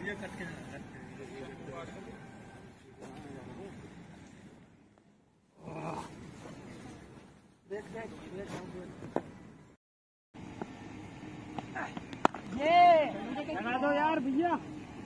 लगा दो यार भैया।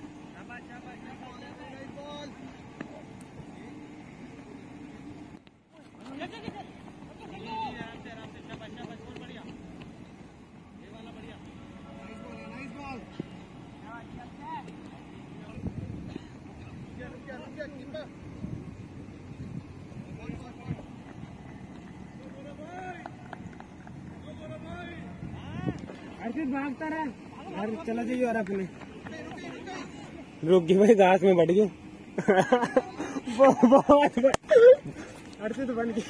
भागता रहा घर चला जाइए और अपने रुक गई भाई, घास में बढ़ गई। बहुत अड़ते तो बन गई।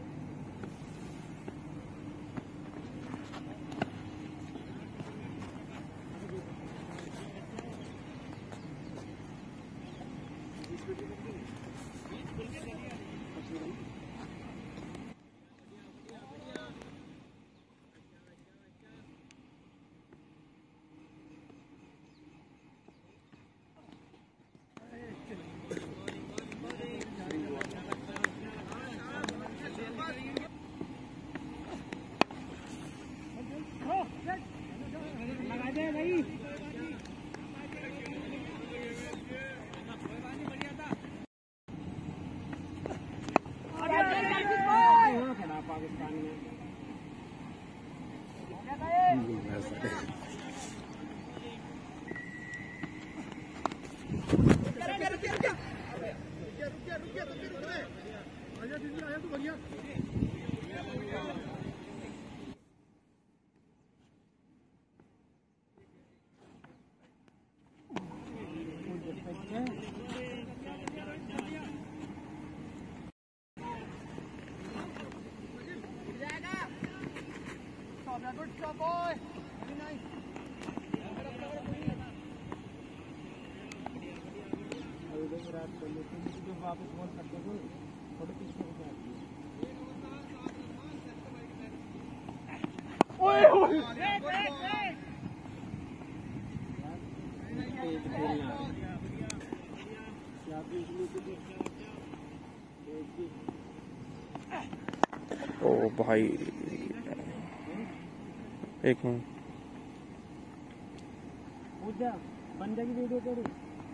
ओ भाई एक मिनट बंदे की वीडियो करो।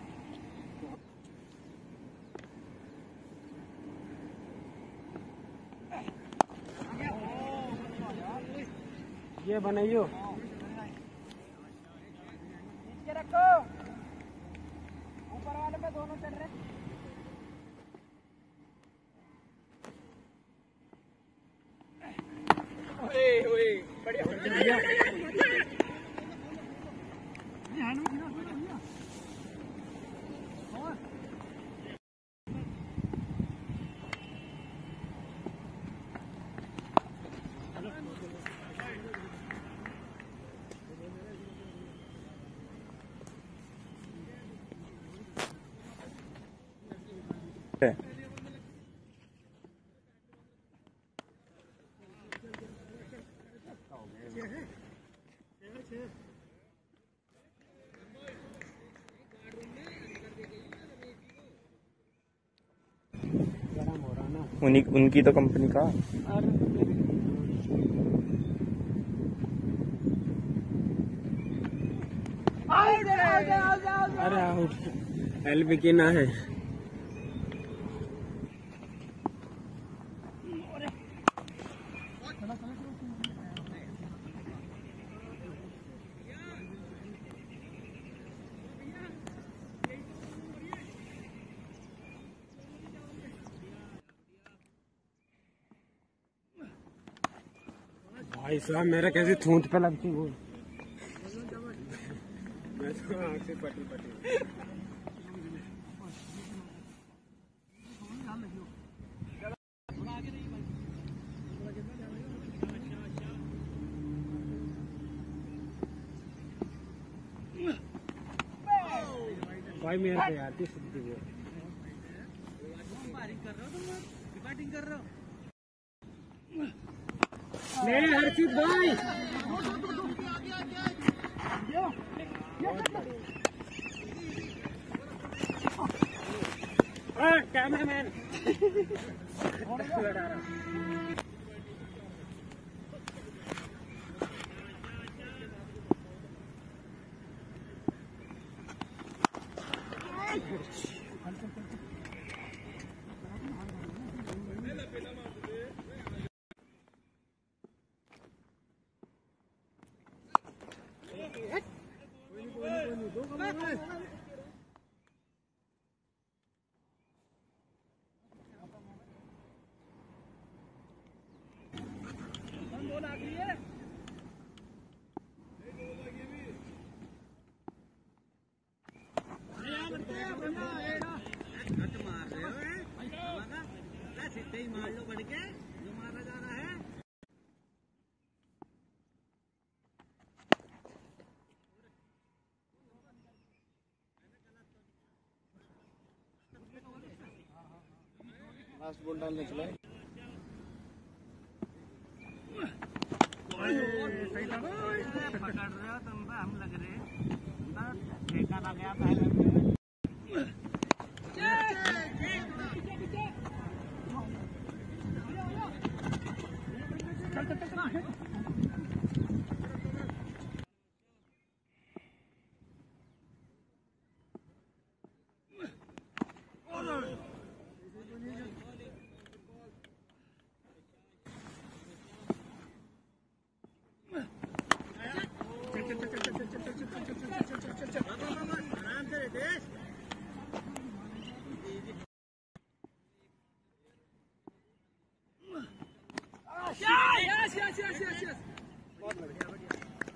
ये बनाइयो रखो, ऊपर वाले पे दोनों चल रहे। बढ़िया उनकी तो कंपनी का अरे आउट एलबी की ना है। भाई साहब मेरा कैसे थूंथ पे लगती वो, मैं तो आँख से पटी भाई मेरे पे आती सिद्धि वो बैटिंग कर रहे हो मेरे हर्षित भाई। कैमरामैन लास्ट बॉल डालने चले। सही लगा पकड़ रहे हो तुम पे, हम लग रहे ठेका लग गया पहले। Yes. बहुत बढ़िया बढ़िया।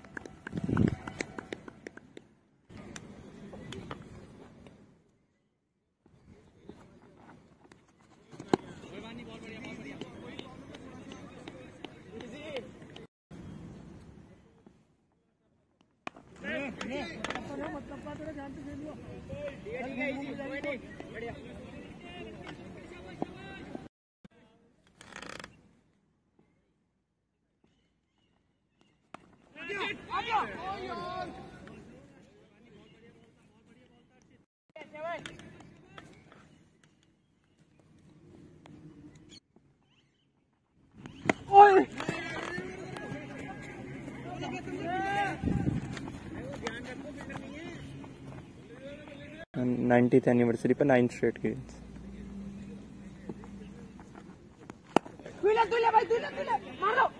And 90th एनिवर्सरी पर 9 स्ट्रेट गेम्स। मार लो।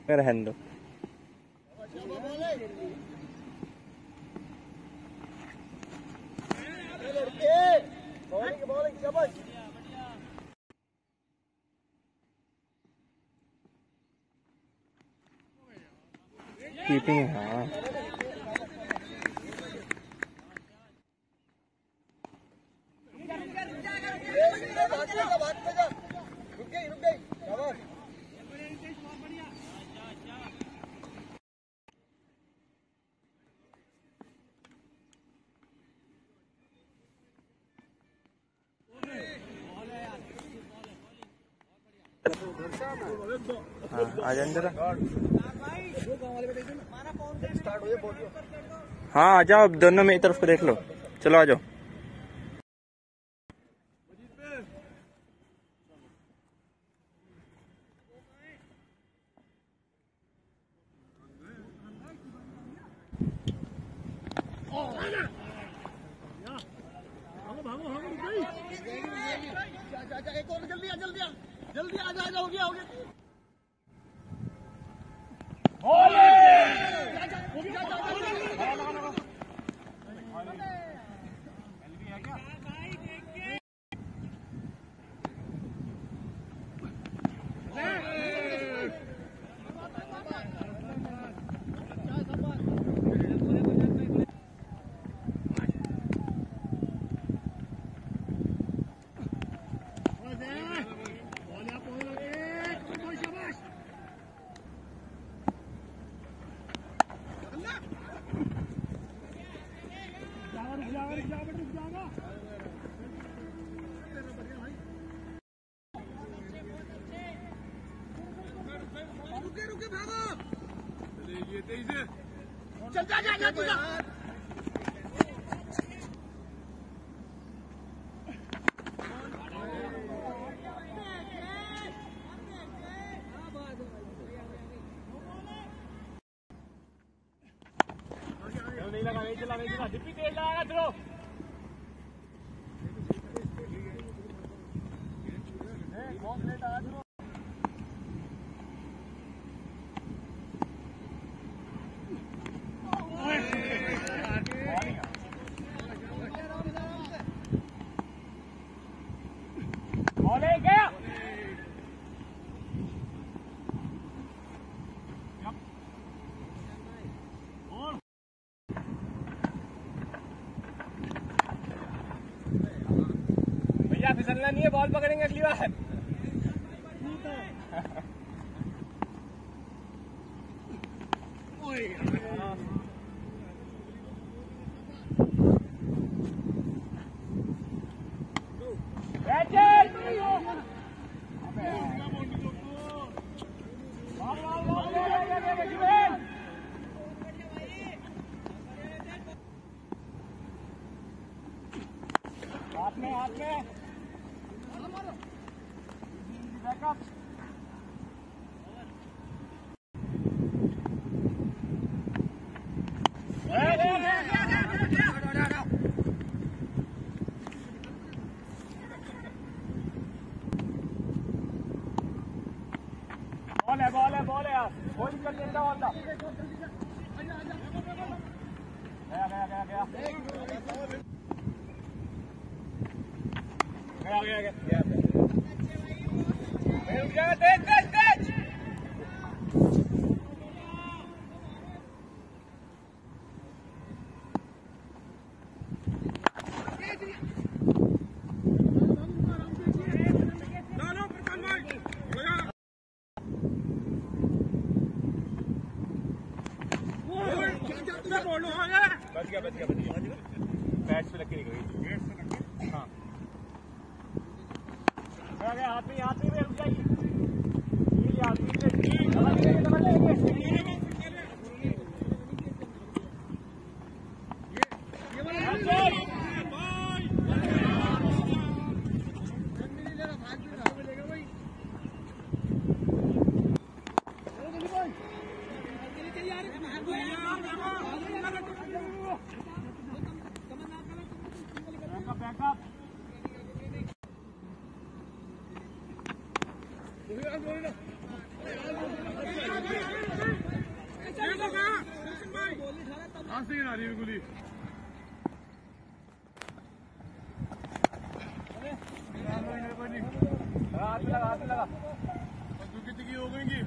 रहने दो। कीपिंग हाँ आ जाए जरा। हाँ आ जाओ, दोनों मेरी तरफ को देख लो। चलो आ जाओ। जल्दी आ जा, हो गया। चल जा तू जा। नहीं लगा, नहीं चला, डिप्पी तेज लगा थ्रो। बहुत लेट आया थ्रो। फिसलना नहीं है, बॉल पकड़ेंगे अगली बार। हाथ में बैकअप। बॉल है यार, बॉल निकल लेता वाला। गया। तेज। बच गया। बैट पे लग के निकल। हाँ हाथ में रुक जाइए। बैकअप नहीं आ रही बिल्कुल ही। हाथ लगा कितनी हो गई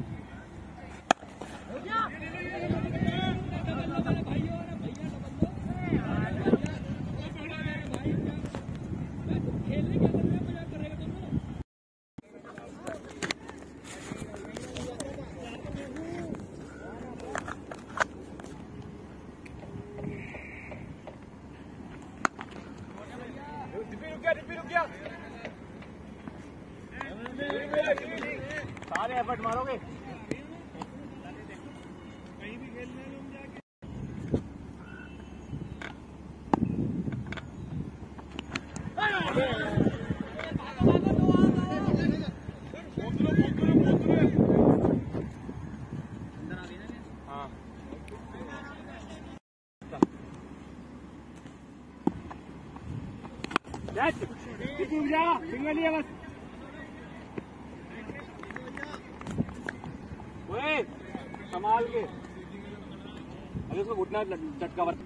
रुक गया सारे एफर्ट मारोगे कहीं भी खेलने लो जाके। सिंगल ही है बस। संभाल के अरे उसको घुटना झटका बर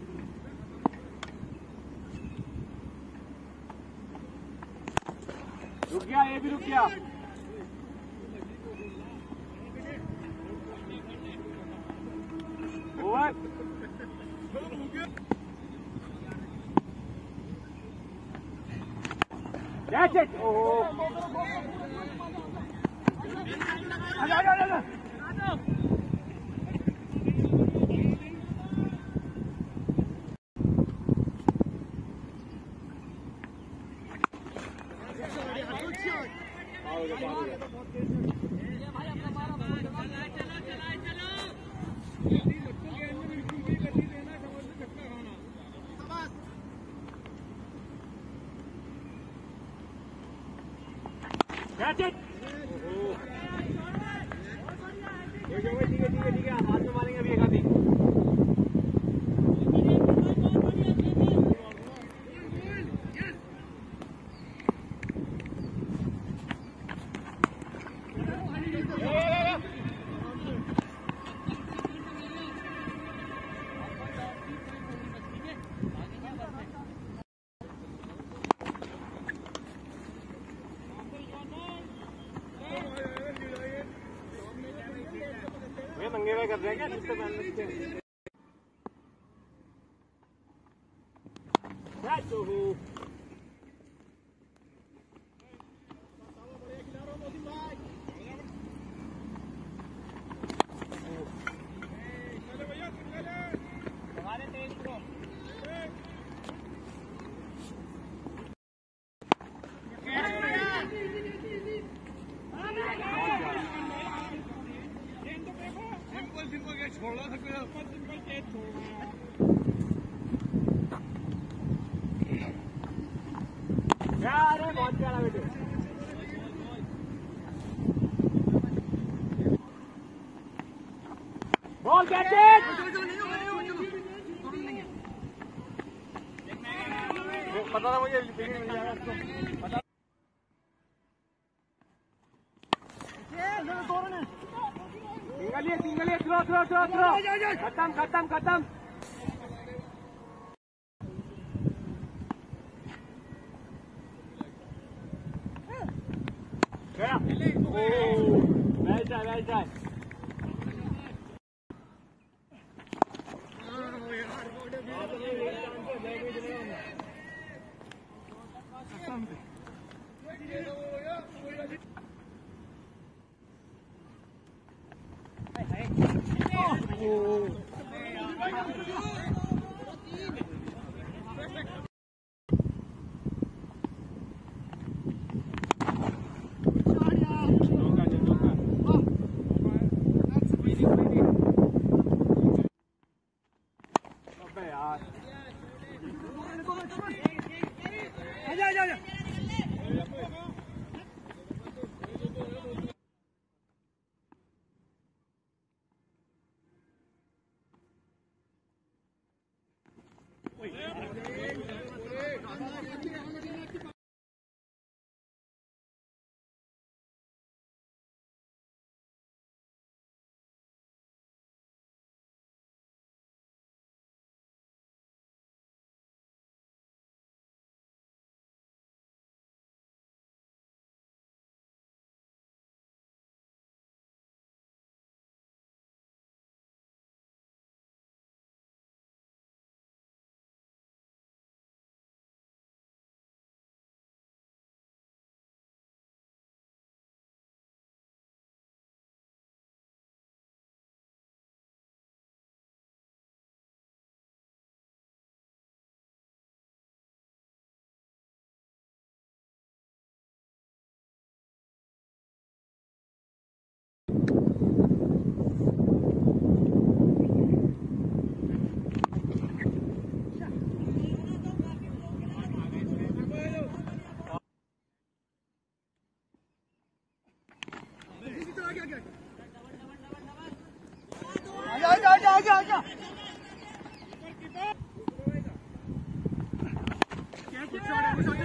रुक गया, ये भी रुक गया। Over That's it. Oh. That's it. ठीक है हाथ में मारेंगे अभी एक आधी। नंगे में कर रहे हैं क्या जिससे पहन सकते हैं। छोड़ना सकते हैं बहुत प्यारा बेटे। बॉल कैच पता था मुझे मिल जाएगा इसको सिंगल है थ्रो खत्म वेल ट्राई आजा आजा क्या